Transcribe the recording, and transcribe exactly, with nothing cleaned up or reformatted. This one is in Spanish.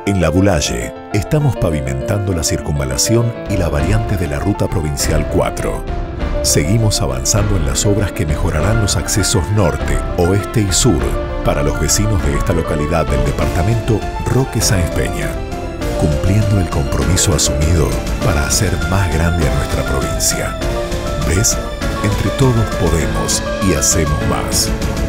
En La Bulaye estamos pavimentando la circunvalación y la variante de la Ruta Provincial cuatro. Seguimos avanzando en las obras que mejorarán los accesos norte, oeste y sur para los vecinos de esta localidad del departamento Roque Sáenz Peña, cumpliendo el compromiso asumido para hacer más grande a nuestra provincia. ¿Ves? Entre todos podemos y hacemos más.